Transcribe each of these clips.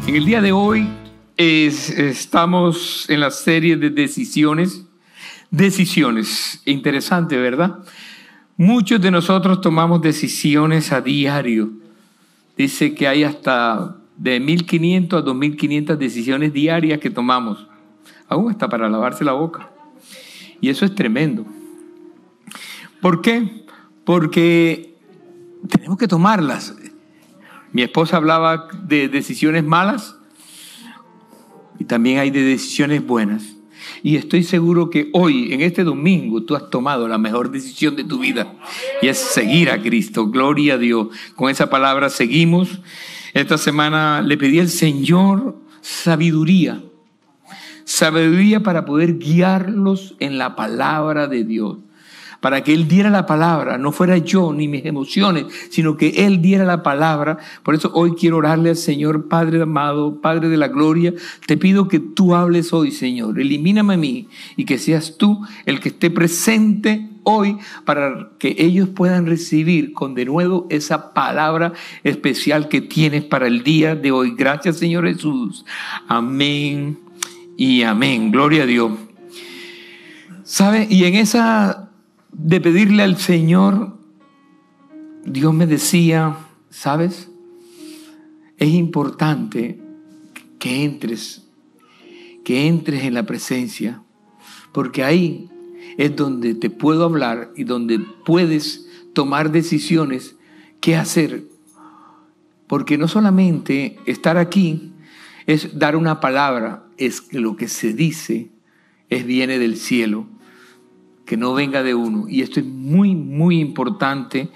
En el día de hoy estamos en la serie de decisiones. Decisiones, interesante, ¿verdad? Muchos de nosotros tomamos decisiones a diario. Dice que hay hasta de 1.500 a 2.500 decisiones diarias que tomamos. Aún hasta para lavarse la boca. Y eso es tremendo. ¿Por qué? Porque tenemos que tomarlas. Mi esposa hablaba de decisiones malas y también hay de decisiones buenas. Y estoy seguro que hoy, en este domingo, tú has tomado la mejor decisión de tu vida y es seguir a Cristo. Gloria a Dios. Con esa palabra seguimos. Esta semana le pedí al Señor sabiduría. Sabiduría para poder guiarlos en la palabra de Dios. Para que Él diera la palabra, no fuera yo ni mis emociones, sino que Él diera la palabra. Por eso hoy quiero orarle al Señor, Padre amado, Padre de la gloria. Te pido que tú hables hoy, Señor. Elimíname a mí y que seas tú el que esté presente hoy para que ellos puedan recibir con denuedo esa palabra especial que tienes para el día de hoy. Gracias, Señor Jesús. Amén y amén. Gloria a Dios. ¿Sabe? Y en esa de pedirle al Señor, Dios me decía, ¿sabes? Es importante que entres en la presencia, porque ahí es donde te puedo hablar y donde puedes tomar decisiones, qué hacer. Porque no solamente estar aquí es dar una palabra, es que lo que se dice viene del cielo. Que no venga de uno. Y esto es muy, muy importante.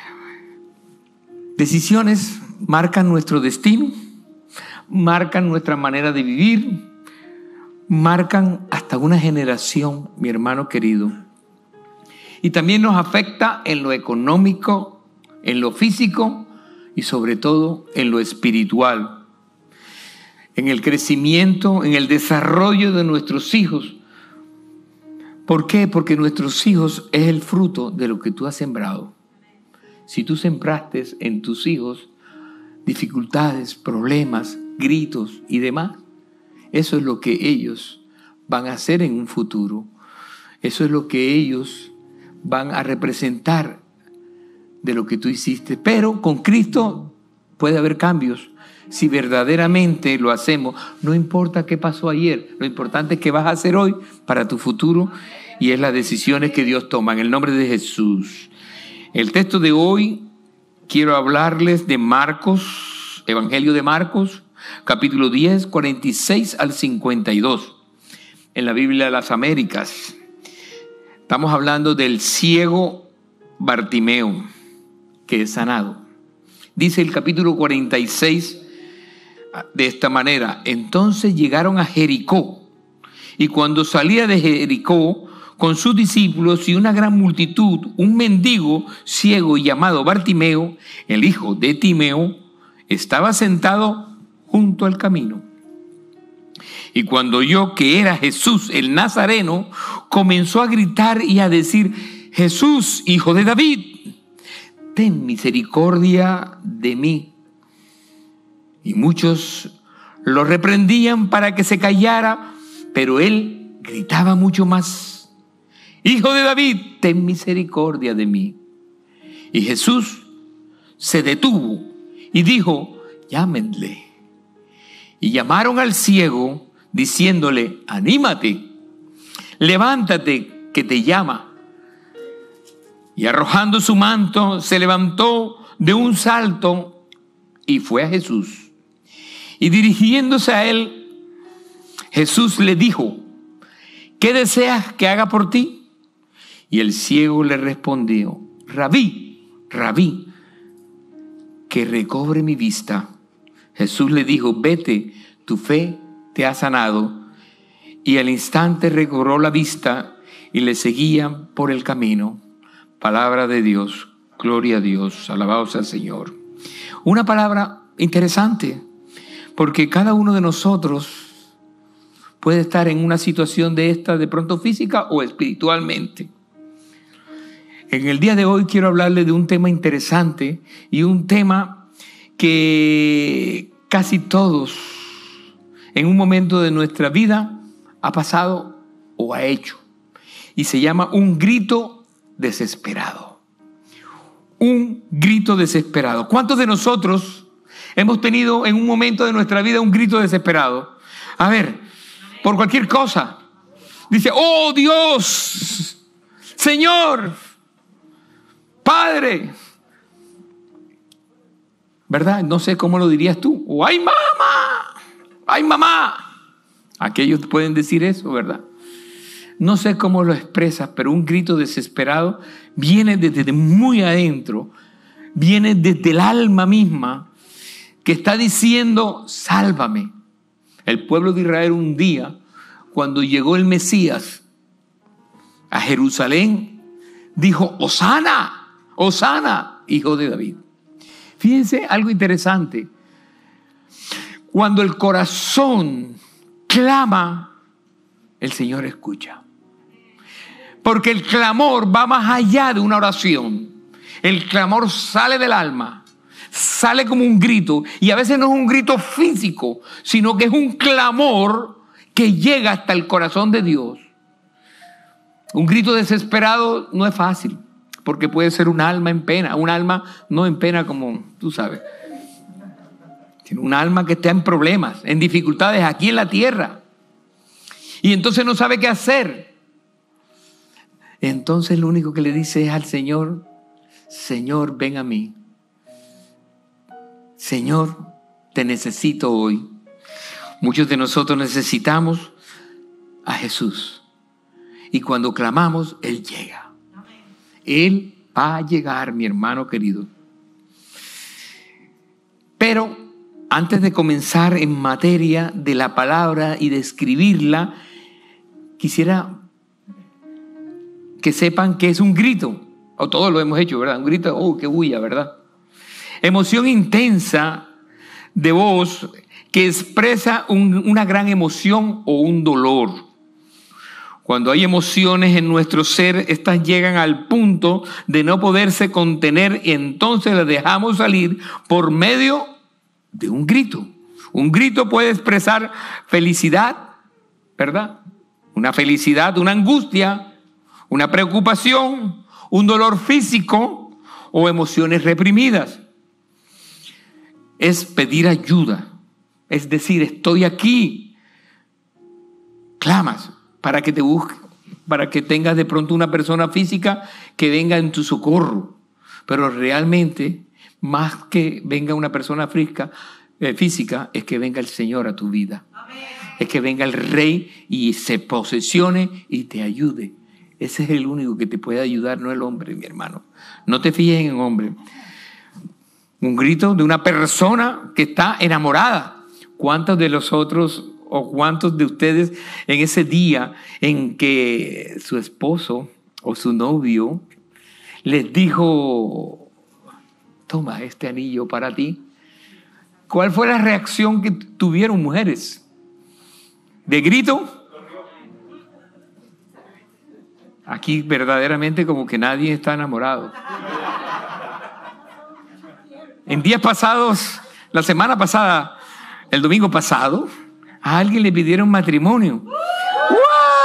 Decisiones marcan nuestro destino, marcan nuestra manera de vivir, marcan hasta una generación, mi hermano querido. Y también nos afecta en lo económico, en lo físico y sobre todo en lo espiritual. En el crecimiento, en el desarrollo de nuestros hijos. ¿Por qué? Porque nuestros hijos es el fruto de lo que tú has sembrado. Si tú sembraste en tus hijos dificultades, problemas, gritos y demás, eso es lo que ellos van a hacer en un futuro. Eso es lo que ellos van a representar de lo que tú hiciste. Pero con Cristo puede haber cambios. Si verdaderamente lo hacemos, no importa qué pasó ayer, lo importante es qué vas a hacer hoy para tu futuro y es las decisiones que Dios toma en el nombre de Jesús. El texto de hoy quiero hablarles de Marcos, Evangelio de Marcos, capítulo 10, 46 al 52, en la Biblia de las Américas. Estamos hablando del ciego Bartimeo, que es sanado. Dice el capítulo 46 de esta manera: entonces llegaron a Jericó, y cuando salía de Jericó con sus discípulos y una gran multitud, un mendigo ciego llamado Bartimeo, el hijo de Timeo, estaba sentado junto al camino. Y cuando oyó que era Jesús el Nazareno, comenzó a gritar y a decir: Jesús, hijo de David, ten misericordia de mí. Y muchos lo reprendían para que se callara, pero él gritaba mucho más: Hijo de David, ten misericordia de mí. Y Jesús se detuvo y dijo: llámenle. Y llamaron al ciego, diciéndole: anímate, levántate, que te llama. Y arrojando su manto, se levantó de un salto y fue a Jesús. Y dirigiéndose a él, Jesús le dijo: ¿qué deseas que haga por ti? Y el ciego le respondió: Rabí, que recobre mi vista. Jesús le dijo: vete, tu fe te ha sanado. Y al instante recobró la vista y le seguían por el camino. Palabra de Dios, gloria a Dios, alabado sea el Señor. Una palabra interesante, porque cada uno de nosotros puede estar en una situación de esta, de pronto física o espiritualmente. En el día de hoy quiero hablarle de un tema interesante y un tema que casi todos en un momento de nuestra vida ha pasado o ha hecho. Y se llama un grito desesperado. Un grito desesperado. ¿Cuántos de nosotros hemos tenido en un momento de nuestra vida un grito desesperado? A ver, por cualquier cosa. Dice, oh Dios, Señor, Padre. ¿Verdad? No sé cómo lo dirías tú. O ¡ay, mamá! ¡Ay, mamá! Aquellos pueden decir eso, ¿verdad? No sé cómo lo expresas, pero un grito desesperado viene desde muy adentro, viene desde el alma misma, que está diciendo, sálvame. El pueblo de Israel un día, cuando llegó el Mesías a Jerusalén, dijo, Hosana, Hosana, hijo de David. Fíjense algo interesante. Cuando el corazón clama, el Señor escucha. Porque el clamor va más allá de una oración. El clamor sale del alma, sale como un grito, y a veces no es un grito físico, sino que es un clamor que llega hasta el corazón de Dios. Un grito desesperado no es fácil, porque puede ser un alma en pena, un alma no en pena como tú sabes, sino un alma que está en problemas, en dificultades aquí en la tierra, y entonces no sabe qué hacer. Entonces lo único que le dice es al Señor, Señor, ven a mí. Señor, te necesito hoy. Muchos de nosotros necesitamos a Jesús. Y cuando clamamos, Él llega. Él va a llegar, mi hermano querido. Pero antes de comenzar en materia de la palabra y de escribirla, quisiera que sepan que es un grito. O todos lo hemos hecho, ¿verdad? Un grito, oh, qué bulla, ¿verdad? Emoción intensa de voz que expresa una gran emoción o un dolor. Cuando hay emociones en nuestro ser, estas llegan al punto de no poderse contener y entonces las dejamos salir por medio de un grito. Un grito puede expresar felicidad, ¿verdad? Una felicidad, una angustia, una preocupación, un dolor físico o emociones reprimidas. Es pedir ayuda, es decir, estoy aquí. Clamas para que te busque, para que tengas de pronto una persona física que venga en tu socorro. Pero realmente, más que venga una persona física, es que venga el Señor a tu vida. Amén. Es que venga el Rey y se posesione y te ayude. Ese es el único que te puede ayudar, no el hombre, mi hermano. No te fijes en el hombre. Un grito de una persona que está enamorada. ¿Cuántos de los otros o cuántos de ustedes en ese día en que su esposo o su novio les dijo, toma este anillo para ti? ¿Cuál fue la reacción que tuvieron mujeres? ¿De grito? Aquí verdaderamente como que nadie está enamorado. En días pasados, la semana pasada, el domingo pasado, a alguien le pidieron matrimonio. ¡Wow!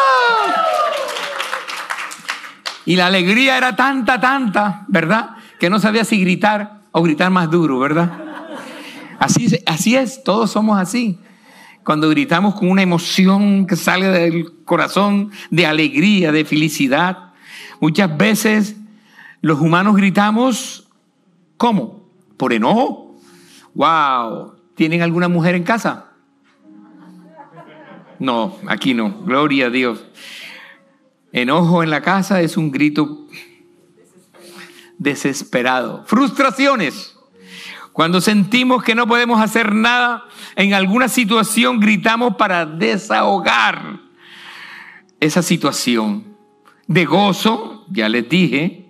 Y la alegría era tanta, ¿verdad? Que no sabía si gritar o gritar más duro, ¿verdad? Así es, todos somos así. Cuando gritamos con una emoción que sale del corazón, de alegría, de felicidad. Muchas veces los humanos gritamos, ¿cómo? ¿Por enojo? ¡Wow! ¿Tienen alguna mujer en casa? No, aquí no. Gloria a Dios. Enojo en la casa es un grito desesperado. Frustraciones. Cuando sentimos que no podemos hacer nada en alguna situación, gritamos para desahogar esa situación. De gozo, ya les dije.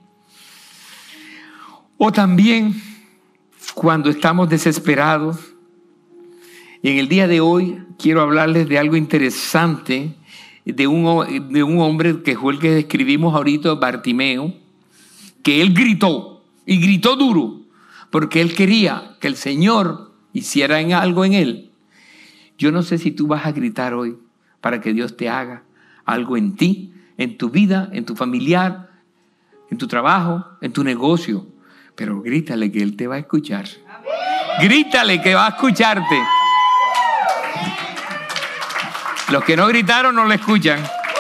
O también cuando estamos desesperados. Y en el día de hoy quiero hablarles de algo interesante, de un hombre que fue el que describimos ahorita, Bartimeo, que él gritó, y gritó duro, porque él quería que el Señor hiciera algo en él. Yo no sé si tú vas a gritar hoy para que Dios te haga algo en ti, en tu vida, en tu familiar, en tu trabajo, en tu negocio. Pero grítale que Él te va a escuchar. Grítale que va a escucharte. Los que no gritaron no lo escuchan.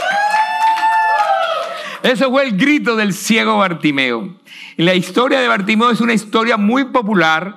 Ese fue el grito del ciego Bartimeo. Y la historia de Bartimeo es una historia muy popular,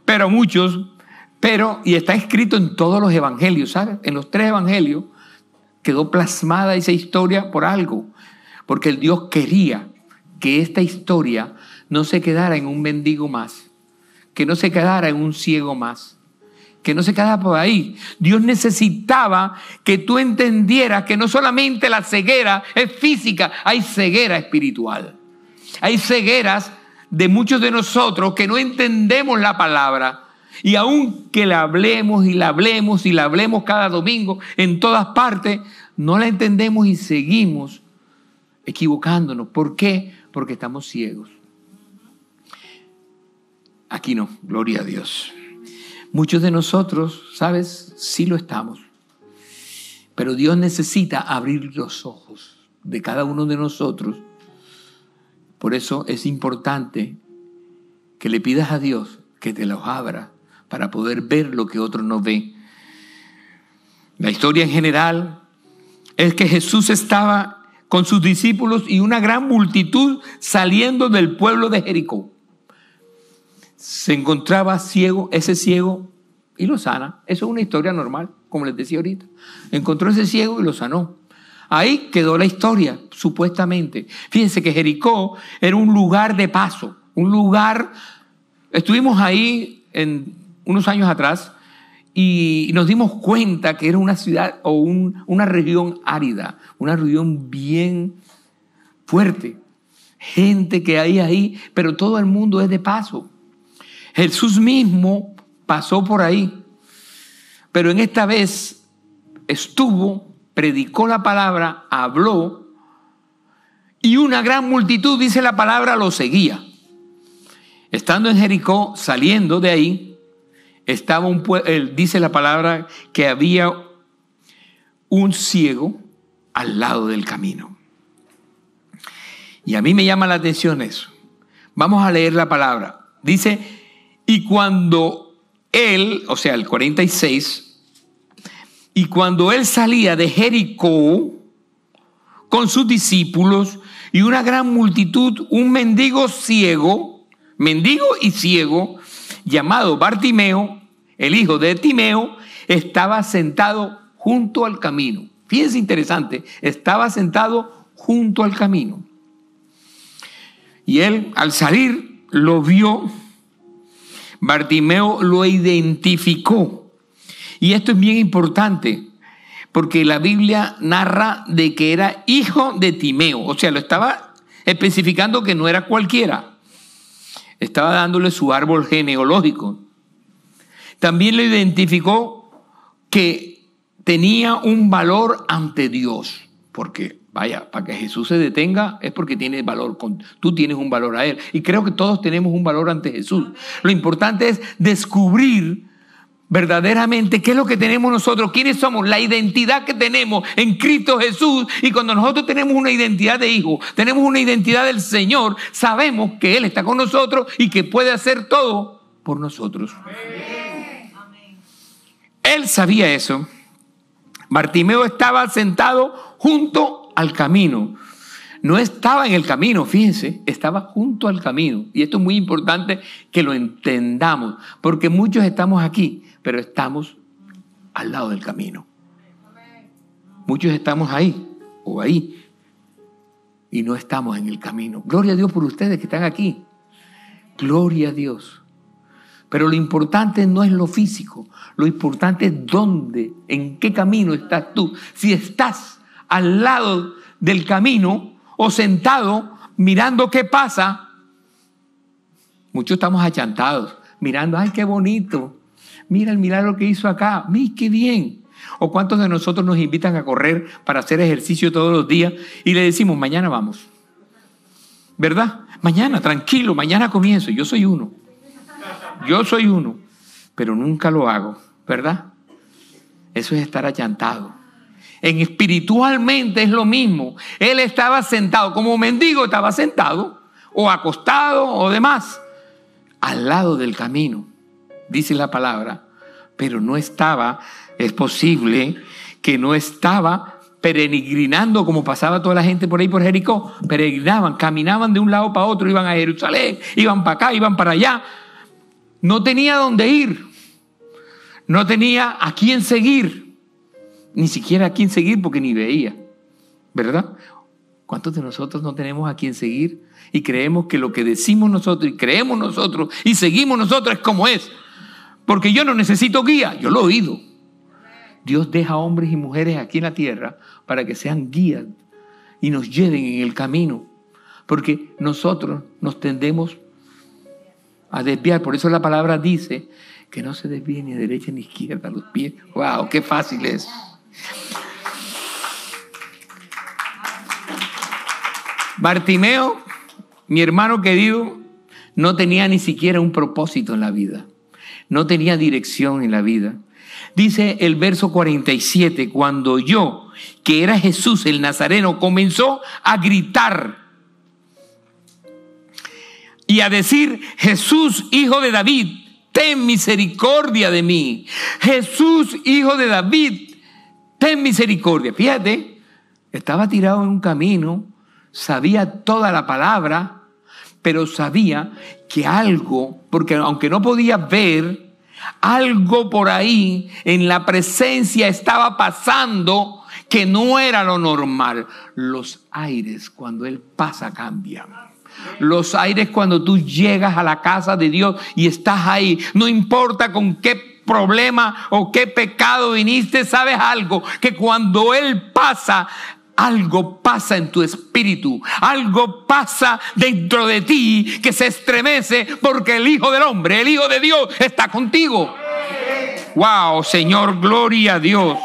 y está escrito en todos los evangelios, ¿sabes? En los 3 evangelios quedó plasmada esa historia por algo, porque el Dios quería que esta historia no se quedara en un mendigo más, que no se quedara en un ciego más, que no se quedara por ahí. Dios necesitaba que tú entendieras que no solamente la ceguera es física, hay ceguera espiritual. Hay cegueras de muchos de nosotros que no entendemos la palabra. Y aunque la hablemos y la hablemos y la hablemos cada domingo en todas partes, no la entendemos y seguimos equivocándonos. ¿Por qué? Porque estamos ciegos. Aquí no, gloria a Dios. Muchos de nosotros, ¿sabes? Sí lo estamos. Pero Dios necesita abrir los ojos de cada uno de nosotros. Por eso es importante que le pidas a Dios que te los abra para poder ver lo que otros no ven. La historia en general es que Jesús estaba con sus discípulos y una gran multitud saliendo del pueblo de Jericó. Se encontraba ciego, ese ciego, y lo sana. Eso es una historia normal, como les decía ahorita. Encontró ese ciego y lo sanó. Ahí quedó la historia, supuestamente. Fíjense que Jericó era un lugar de paso, un lugar. Estuvimos ahí unos años atrás y nos dimos cuenta que era una ciudad o una región árida, una región bien fuerte. Gente que hay ahí, pero todo el mundo es de paso. Jesús mismo pasó por ahí, pero en esta vez estuvo, predicó la palabra, habló, y una gran multitud, dice la palabra, lo seguía. Estando en Jericó, saliendo de ahí, estaba dice la palabra que había un ciego al lado del camino. Y a mí me llama la atención eso. Vamos a leer la palabra. Dice, y cuando él, o sea, el 46, y cuando él salía de Jericó con sus discípulos y una gran multitud, un mendigo y ciego, llamado Bartimeo, el hijo de Timeo, estaba sentado junto al camino. Fíjense, interesante, estaba sentado junto al camino. Y él, al salir, lo vio. Bartimeo lo identificó. Y esto es bien importante, porque la Biblia narra de que era hijo de Timeo. O sea, lo estaba especificando que no era cualquiera. Estaba dándole su árbol genealógico. También lo identificó que tenía un valor ante Dios. Porque, vaya, para que Jesús se detenga es porque tiene valor. Tú tienes un valor a Él. Y creo que todos tenemos un valor ante Jesús. Lo importante es descubrir verdaderamente qué es lo que tenemos nosotros, quiénes somos, la identidad que tenemos en Cristo Jesús. Y cuando nosotros tenemos una identidad de hijo, tenemos una identidad del Señor, sabemos que Él está con nosotros y que puede hacer todo por nosotros. Amén. Él sabía eso. Bartimeo estaba sentado junto al camino. No estaba en el camino, fíjense, estaba junto al camino. Y esto es muy importante que lo entendamos, porque muchos estamos aquí, pero estamos al lado del camino. Muchos estamos ahí o ahí y no estamos en el camino. Gloria a Dios por ustedes que están aquí. Gloria a Dios. Pero lo importante no es lo físico, lo importante es dónde, en qué camino estás tú. Si estás al lado del camino o sentado mirando qué pasa, muchos estamos achantados, mirando, ay, qué bonito, mira el milagro que hizo acá, mira qué bien. O cuántos de nosotros nos invitan a correr para hacer ejercicio todos los días y le decimos, mañana vamos, ¿verdad? Mañana, tranquilo, mañana comienzo. Yo soy uno, pero nunca lo hago, ¿verdad? Eso es estar achantado. Espiritualmente es lo mismo. Él estaba sentado, como mendigo estaba sentado, o acostado, o demás, al lado del camino, dice la palabra, pero no estaba, es posible que no estaba peregrinando como pasaba toda la gente por ahí por Jericó. Peregrinaban, caminaban de un lado para otro, iban a Jerusalén, iban para acá, iban para allá. No tenía dónde ir, no tenía a quién seguir, ni siquiera a quién seguir porque ni veía, ¿verdad? ¿Cuántos de nosotros no tenemos a quién seguir y creemos que lo que decimos nosotros y creemos nosotros y seguimos nosotros es como es? Porque yo no necesito guía, yo lo he oído. Dios deja hombres y mujeres aquí en la tierra para que sean guías y nos lleven en el camino, porque nosotros nos tendemos a desviar. Por eso la palabra dice que no se desvíe ni a derecha ni a izquierda los pies. ¡Wow! ¡Qué fácil es! Bartimeo, mi hermano querido, no tenía ni siquiera un propósito en la vida. No tenía dirección en la vida. Dice el verso 47, cuando oyó que era Jesús el Nazareno, comenzó a gritar y a decir: Jesús, hijo de David, ten misericordia de mí. Jesús, hijo de David, ten misericordia. Fíjate, estaba tirado en un camino, sabía toda la palabra, pero sabía que algo, porque aunque no podía ver, algo por ahí en la presencia estaba pasando que no era lo normal. Los aires cuando Él pasa cambian. Los aires cuando tú llegas a la casa de Dios y estás ahí, no importa con qué problema o qué pecado viniste, sabes algo, que cuando Él pasa, algo pasa en tu espíritu, algo pasa dentro de ti que se estremece porque el Hijo del Hombre, el Hijo de Dios está contigo. ¡Wow, Señor! ¡Gloria a Dios!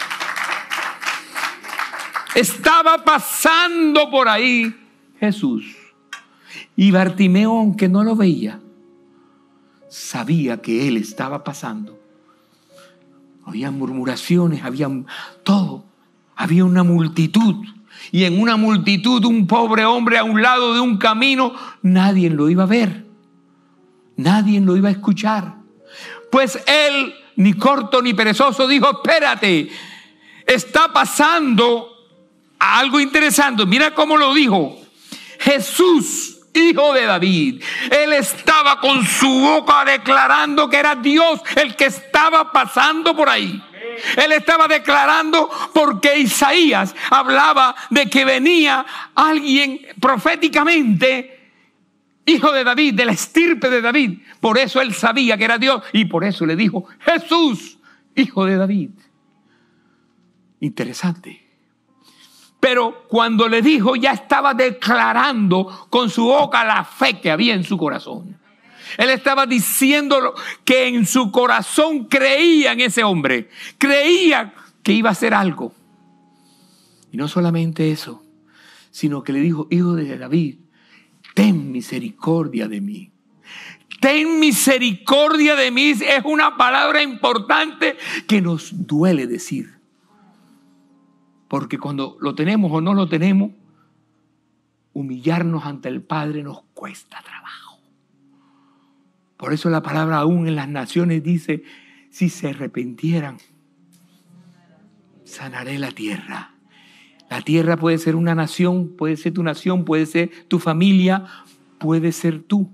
Estaba pasando por ahí Jesús. Y Bartimeo, aunque no lo veía, sabía que Él estaba pasando. Había murmuraciones, había todo. Había una multitud, y en una multitud un pobre hombre a un lado de un camino, nadie lo iba a ver, nadie lo iba a escuchar. Pues él, ni corto ni perezoso, dijo: espérate, está pasando algo interesante. Mira cómo lo dijo: Jesús, hijo de David. Él estaba con su boca declarando que era Dios el que estaba pasando por ahí. Él estaba declarando porque Isaías hablaba de que venía alguien proféticamente, hijo de David, de la estirpe de David. Por eso él sabía que era Dios y por eso le dijo: Jesús, hijo de David. Interesante. Pero cuando le dijo, ya estaba declarando con su boca la fe que había en su corazón. Él estaba diciendo que en su corazón creía en ese hombre. Creía que iba a hacer algo. Y no solamente eso, sino que le dijo: hijo de David, ten misericordia de mí. Ten misericordia de mí es una palabra importante que nos duele decir. Porque cuando lo tenemos o no lo tenemos, humillarnos ante el Padre nos cuesta trabajo. Por eso la palabra aún en las naciones dice: si se arrepintieran, sanaré la tierra. La tierra puede ser una nación, puede ser tu nación, puede ser tu familia, puede ser tú.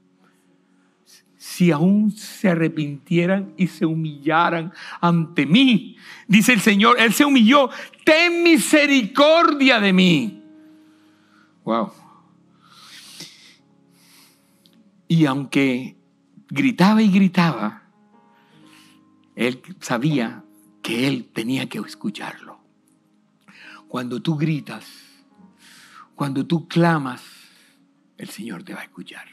Si aún se arrepintieran y se humillaran ante mí, dice el Señor, Él se humilló: ten misericordia de mí. Wow. Y aunque gritaba y gritaba, él sabía que él tenía que escucharlo. Cuando tú gritas, cuando tú clamas, el Señor te va a escuchar.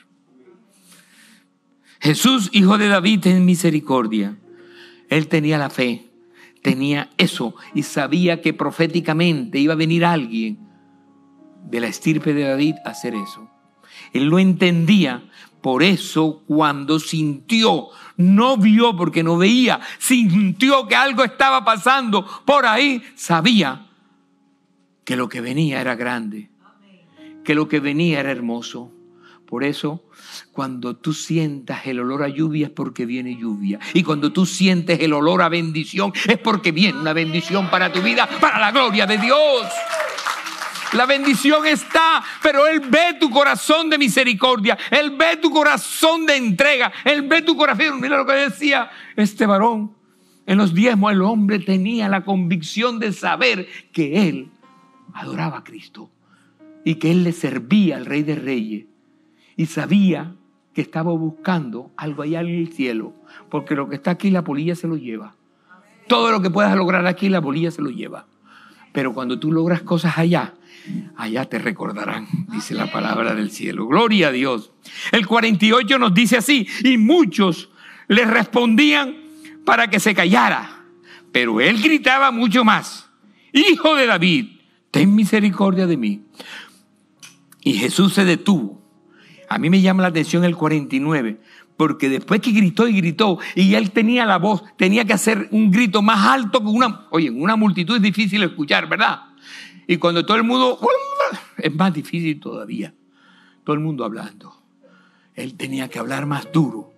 Jesús, hijo de David, ten misericordia. Él tenía la fe, tenía eso y sabía que proféticamente iba a venir alguien de la estirpe de David a hacer eso. Él lo entendía. Por eso cuando sintió no vio porque no veía, sintió que algo estaba pasando por ahí, sabía que lo que venía era grande, que lo que venía era hermoso. Por eso, cuando tú sientas el olor a lluvia es porque viene lluvia. Y cuando tú sientes el olor a bendición es porque viene una bendición para tu vida, para la gloria de Dios. La bendición está, pero Él ve tu corazón de misericordia. Él ve tu corazón de entrega. Él ve tu corazón. Mira lo que decía este varón. En los diezmos el hombre tenía la convicción de saber que él adoraba a Cristo y que él le servía al Rey de Reyes. Y sabía que estaba buscando algo allá en el cielo. Porque lo que está aquí la polilla se lo lleva. Todo lo que puedas lograr aquí la polilla se lo lleva. Pero cuando tú logras cosas allá, allá te recordarán, dice la palabra del cielo. Gloria a Dios. El 48 nos dice así: y muchos le respondían para que se callara. Pero él gritaba mucho más: Hijo de David, ten misericordia de mí. Y Jesús se detuvo. A mí me llama la atención el 49, porque después que gritó y gritó, y él tenía la voz, tenía que hacer un grito más alto que una... Oye, en una multitud es difícil escuchar, ¿verdad? Y cuando todo el mundo... es más difícil todavía. Todo el mundo hablando. Él tenía que hablar más duro.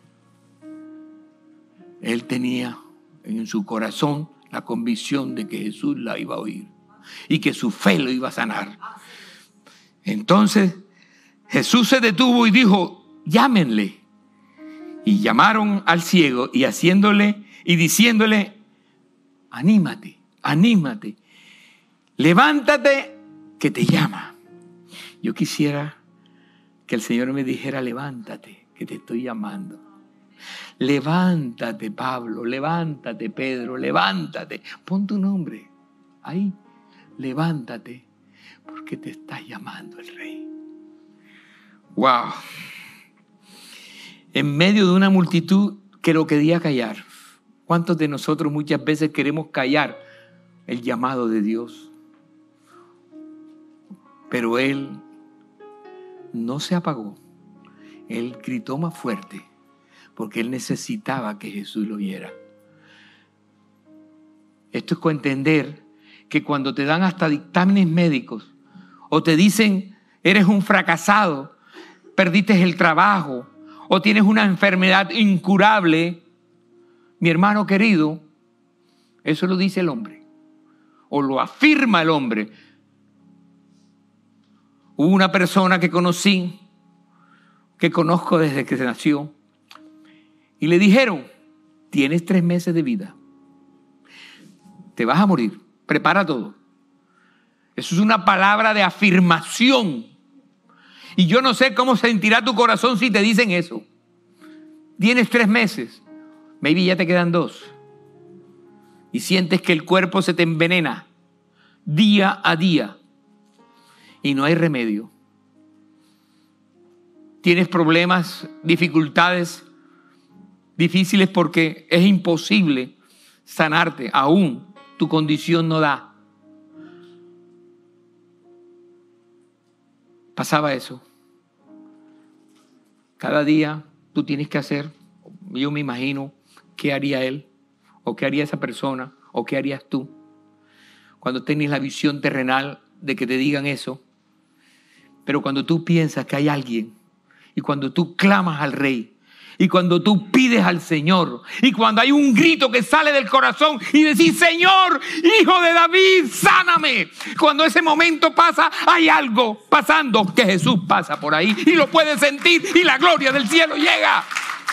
Él tenía en su corazón la convicción de que Jesús la iba a oír y que su fe lo iba a sanar. Entonces Jesús se detuvo y dijo: llámenle. Y llamaron al ciego y haciéndole y diciéndole: anímate, anímate, levántate que te llama. Yo quisiera que el Señor me dijera: levántate que te estoy llamando. Levántate, Pablo, levántate, Pedro, levántate. Pon tu nombre ahí. Levántate porque te está llamando el Rey. Wow. En medio de una multitud que lo quería callar. ¿Cuántos de nosotros muchas veces queremos callar el llamado de Dios? Pero él no se apagó. Él gritó más fuerte porque él necesitaba que Jesús lo oyera. Esto es con entender que cuando te dan hasta dictámenes médicos o te dicen eres un fracasado, perdiste el trabajo o tienes una enfermedad incurable, mi hermano querido, eso lo dice el hombre o lo afirma el hombre. Hubo una persona que conocí, que conozco desde que se nació, y le dijeron: tienes 3 meses de vida, te vas a morir, prepara todo. Eso es una palabra de afirmación. Y yo no sé cómo sentirá tu corazón si te dicen eso. Tienes 3 meses, maybe ya te quedan 2. Y sientes que el cuerpo se te envenena día a día. Y no hay remedio. Tienes problemas, dificultades difíciles porque es imposible sanarte. Aún tu condición no da. Pasaba eso. Cada día tú tienes que hacer, yo me imagino, qué haría él, o qué haría esa persona, o qué harías tú. Cuando tenés la visión terrenal de que te digan eso. Pero cuando tú piensas que hay alguien, y cuando tú clamas al Rey, y cuando tú pides al Señor, y cuando hay un grito que sale del corazón y decís: Señor, Hijo de David, sáname. Cuando ese momento pasa, hay algo pasando, que Jesús pasa por ahí y lo puedes sentir y la gloria del cielo llega.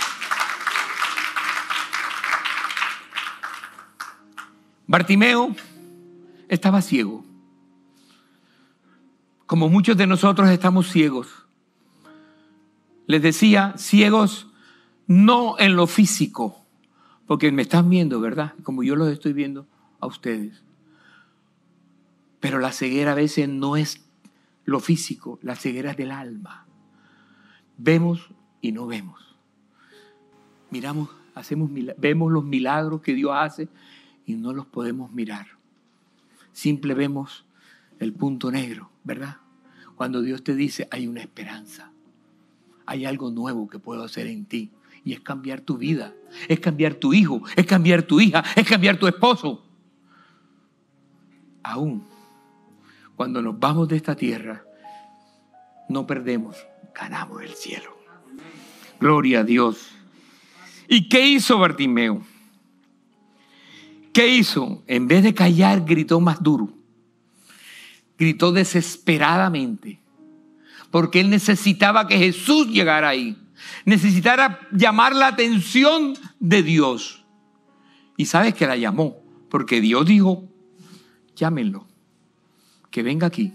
Bartimeo estaba ciego. Como muchos de nosotros estamos ciegos. Les decía, ciegos no en lo físico, porque me están viendo, ¿verdad? Como yo los estoy viendo a ustedes. Pero la ceguera a veces no es lo físico, la ceguera es del alma. Vemos y no vemos. Miramos, vemos los milagros que Dios hace y no los podemos mirar. Simple vemos el punto negro, ¿verdad? Cuando Dios te dice: hay una esperanza, hay algo nuevo que puedo hacer en ti Y es cambiar tu vida, es cambiar tu hijo, es cambiar tu hija, es cambiar tu esposo. Aún cuando nos vamos de esta tierra, no perdemos, ganamos el cielo. Gloria a Dios. ¿Y qué hizo Bartimeo? ¿Qué hizo? En vez de callar, gritó más duro. Gritó desesperadamente. Porque él necesitaba que Jesús llegara ahí. Necesitara llamar la atención de Dios. Y sabes que la llamó. Porque Dios dijo, llámenlo. Que venga aquí.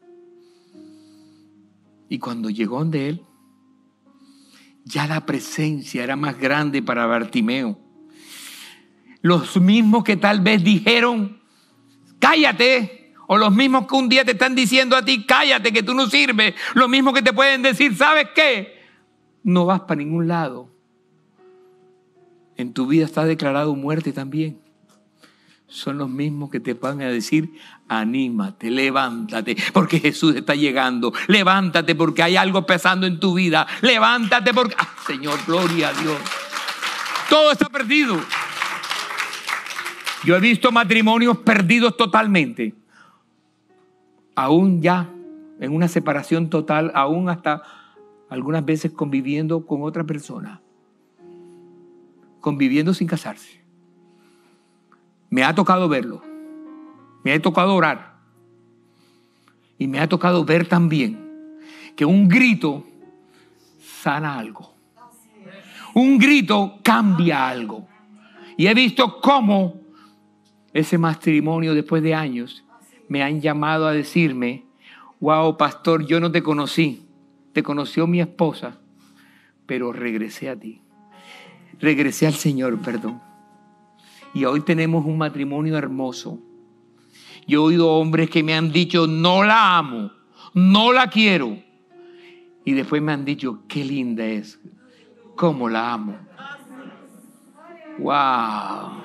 Y cuando llegó donde él, ya la presencia era más grande para Bartimeo. Los mismos que tal vez dijeron, cállate, o los mismos que un día te están diciendo a ti, cállate, que tú no sirves, los mismos que te pueden decir, ¿sabes qué? No vas para ningún lado. En tu vida está declarado muerte también. Son los mismos que te van a decir, anímate, levántate, porque Jesús está llegando. Levántate porque hay algo pesando en tu vida. Levántate porque... ¡Ah, Señor, gloria a Dios! Todo está perdido. Yo he visto matrimonios perdidos totalmente. Aún ya, en una separación total, aún hasta algunas veces conviviendo con otra persona. Conviviendo sin casarse. Me ha tocado verlo. Me ha tocado orar. Y me ha tocado ver también que un grito sana algo. Un grito cambia algo. Y he visto cómo ese matrimonio después de años me han llamado a decirme, wow, pastor, yo no te conocí. Te conoció mi esposa, pero regresé a ti. Regresé al Señor, perdón. Y hoy tenemos un matrimonio hermoso. Yo he oído hombres que me han dicho, no la amo, no la quiero. Y después me han dicho, qué linda es, cómo la amo. ¡Wow!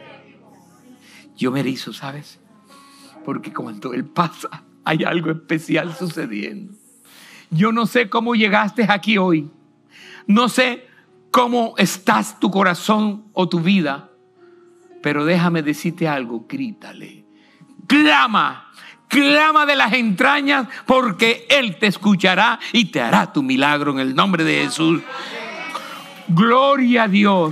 Yo me erizo, ¿sabes? Porque cuando Él pasa, hay algo especial sucediendo. Yo no sé cómo llegaste aquí hoy. No sé cómo estás tu corazón o tu vida. Pero déjame decirte algo, grítale, clama de las entrañas porque Él te escuchará y te hará tu milagro en el nombre de Jesús. Gloria a Dios.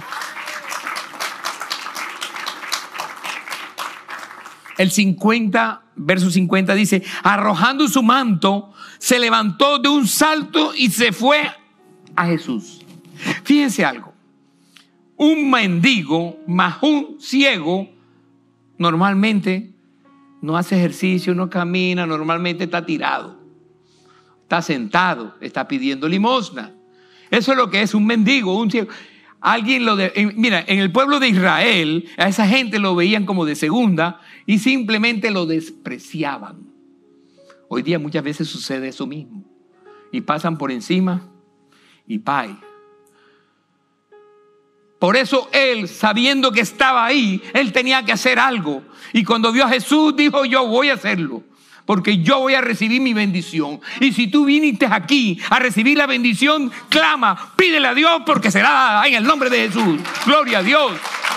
El 50, verso 50 dice, arrojando su manto, se levantó de un salto y se fue a Jesús. Fíjense algo. Un mendigo más un ciego normalmente no hace ejercicio, no camina, normalmente está tirado, está sentado, está pidiendo limosna. Eso es lo que es un mendigo, un ciego. Mira, en el pueblo de Israel, a esa gente lo veían como de segunda y simplemente lo despreciaban. Hoy día muchas veces sucede eso mismo. Y pasan por encima y bye. Por eso él, sabiendo que estaba ahí, él tenía que hacer algo. Y cuando vio a Jesús, dijo, yo voy a hacerlo. Porque yo voy a recibir mi bendición. Y si tú viniste aquí a recibir la bendición, clama, pídele a Dios porque será dada en el nombre de Jesús. Gloria a Dios.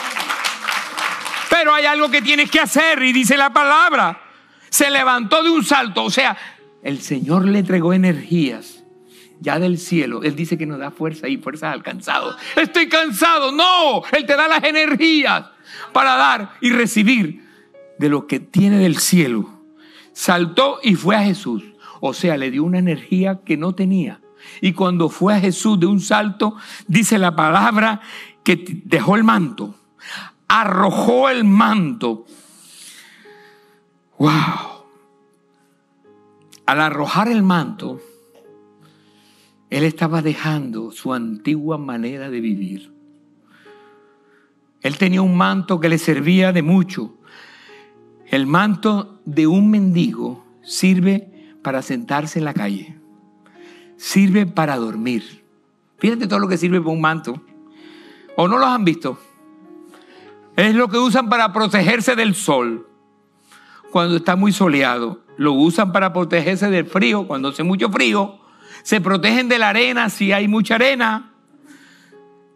Pero hay algo que tienes que hacer y dice la palabra. Se levantó de un salto. O sea, el Señor le entregó energías ya del cielo. Él dice que nos da fuerza y fuerzas al cansado. Estoy cansado. No, Él te da las energías para dar y recibir de lo que tiene del cielo. Saltó y fue a Jesús. O sea, le dio una energía que no tenía. Y cuando fue a Jesús de un salto, dice la palabra que dejó el manto. Arrojó el manto. ¡Wow! Al arrojar el manto, él estaba dejando su antigua manera de vivir. Él tenía un manto que le servía de mucho. El manto de un mendigo sirve para sentarse en la calle. Sirve para dormir. Fíjate todo lo que sirve para un manto. ¿O no los han visto? Es lo que usan para protegerse del sol cuando está muy soleado. Lo usan para protegerse del frío cuando hace mucho frío. Se protegen de la arena si hay mucha arena.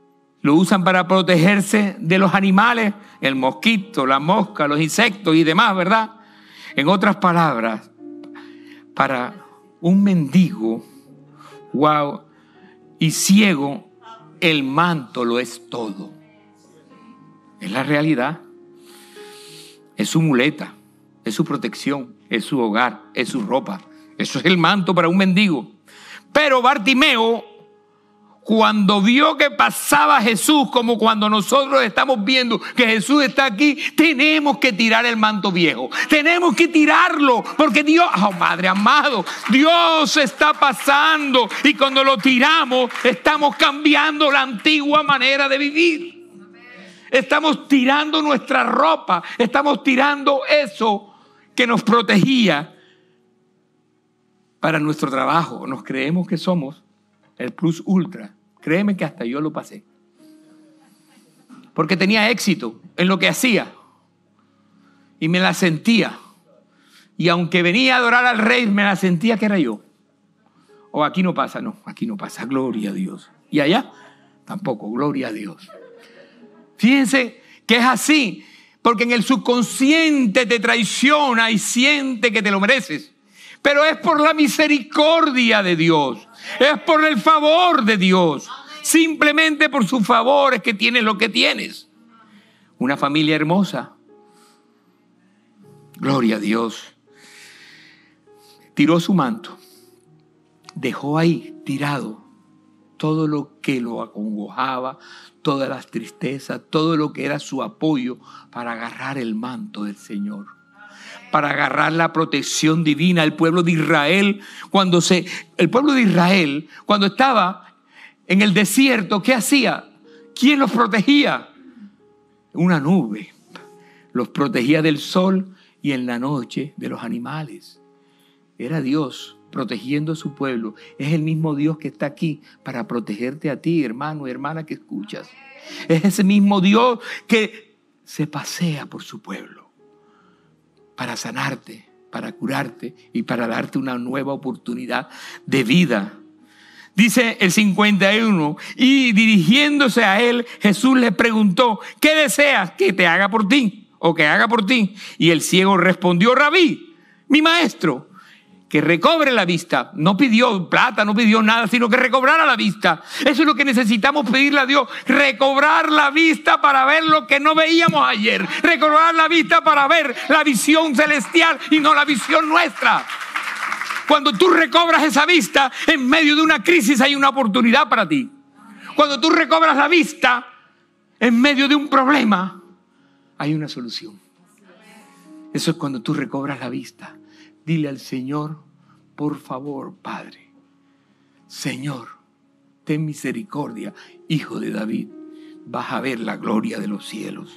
Lo usan para protegerse de los animales, el mosquito, la mosca, los insectos y demás, ¿verdad? En otras palabras, para un mendigo, wow, y ciego, el manto lo es todo. Es la realidad. Es su muleta, es su protección, es su hogar, es su ropa. Eso es el manto para un mendigo. Pero Bartimeo, cuando vio que pasaba Jesús, como cuando nosotros estamos viendo que Jesús está aquí, tenemos que tirar el manto viejo. Tenemos que tirarlo, porque Dios, oh Padre amado, Dios está pasando. Y cuando lo tiramos, estamos cambiando la antigua manera de vivir. Estamos tirando nuestra ropa, estamos tirando eso que nos protegía para nuestro trabajo. Nos creemos que somos el plus ultra. Créeme que hasta yo lo pasé. Porque tenía éxito en lo que hacía. Y me la sentía. Y aunque venía a adorar al rey, me la sentía que era yo. O aquí no pasa, no, aquí no pasa. Gloria a Dios. Y allá tampoco, gloria a Dios. Fíjense que es así. Porque en el subconsciente te traiciona y siente que te lo mereces. Pero es por la misericordia de Dios. Es por el favor de Dios. Simplemente por su favor es que tienes lo que tienes. Una familia hermosa. Gloria a Dios. Tiró su manto. Dejó ahí tirado todo lo que lo acongojaba, todas las tristezas, todo lo que era su apoyo para agarrar el manto del Señor. Para agarrar la protección divina. El pueblo de Israel, cuando estaba en el desierto, ¿qué hacía? ¿Quién los protegía? Una nube. Los protegía del sol y en la noche de los animales. Era Dios protegiendo a su pueblo. Es el mismo Dios que está aquí para protegerte a ti, hermano y hermana que escuchas. Es ese mismo Dios que se pasea por su pueblo. Para sanarte, para curarte y para darte una nueva oportunidad de vida. Dice el 51, y dirigiéndose a él, Jesús le preguntó, ¿qué deseas que te haga por ti? O que haga por ti. Y el ciego respondió, Rabí, mi maestro, que recobre la vista. No pidió plata, no pidió nada, sino que recobrara la vista. Eso es lo que necesitamos pedirle a Dios. Recobrar la vista para ver lo que no veíamos ayer. Recobrar la vista para ver la visión celestial y no la visión nuestra. Cuando tú recobras esa vista, en medio de una crisis hay una oportunidad para ti. Cuando tú recobras la vista, en medio de un problema, hay una solución. Eso es cuando tú recobras la vista. Dile al Señor, por favor, Padre, Señor, ten misericordia, Hijo de David, vas a ver la gloria de los cielos.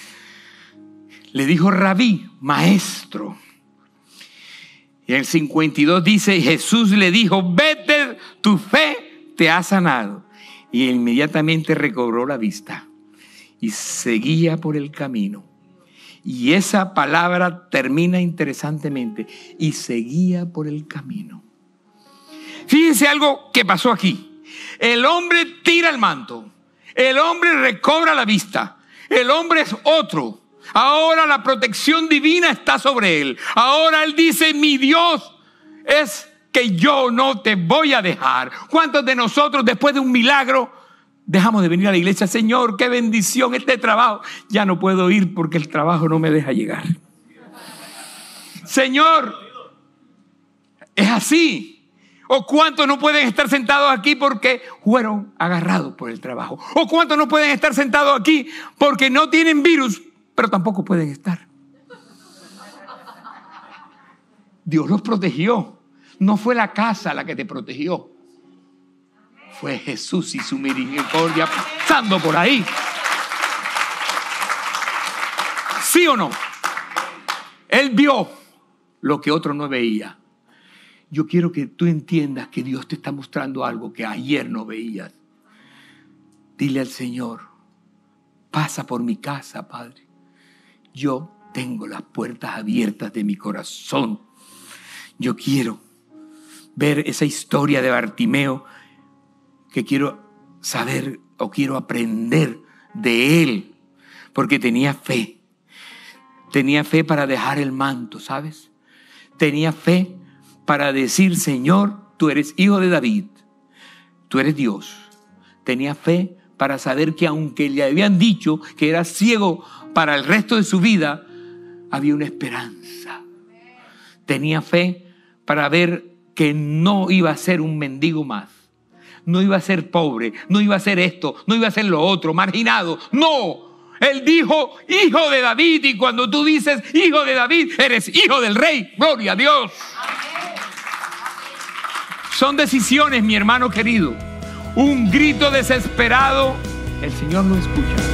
Le dijo Rabí, maestro. Y en el 52 dice, Jesús le dijo, vete, tu fe te ha sanado. Y inmediatamente recobró la vista y seguía por el camino. Y esa palabra termina interesantemente. Y seguía por el camino. Fíjense algo que pasó aquí. El hombre tira el manto. El hombre recobra la vista. El hombre es otro. Ahora la protección divina está sobre él. Ahora él dice, mi Dios es que yo no te voy a dejar. ¿Cuántos de nosotros después de un milagro dejamos de venir a la iglesia? Señor, qué bendición este trabajo. Ya no puedo ir porque el trabajo no me deja llegar. Señor, es así. ¿O cuántos no pueden estar sentados aquí porque fueron agarrados por el trabajo? ¿O cuántos no pueden estar sentados aquí porque no tienen virus, pero tampoco pueden estar? Dios los protegió. No fue la casa la que te protegió. Fue Jesús y su misericordia pasando por ahí. ¿Sí o no? Él vio lo que otro no veía. Yo quiero que tú entiendas que Dios te está mostrando algo que ayer no veías. Dile al Señor, pasa por mi casa, Padre. Yo tengo las puertas abiertas de mi corazón. Yo quiero ver esa historia de Bartimeo, que quiero saber o quiero aprender de él, porque tenía fe. Tenía fe para dejar el manto, ¿sabes? Tenía fe para decir, Señor, tú eres hijo de David, tú eres Dios. Tenía fe para saber que aunque le habían dicho que era ciego para el resto de su vida, había una esperanza. Tenía fe para ver que no iba a ser un mendigo más. No iba a ser pobre, no iba a ser esto, no iba a ser lo otro, marginado. No, él dijo, hijo de David, y cuando tú dices hijo de David, eres hijo del rey. Gloria a Dios. Son decisiones, mi hermano querido. Un grito desesperado, el Señor lo escucha.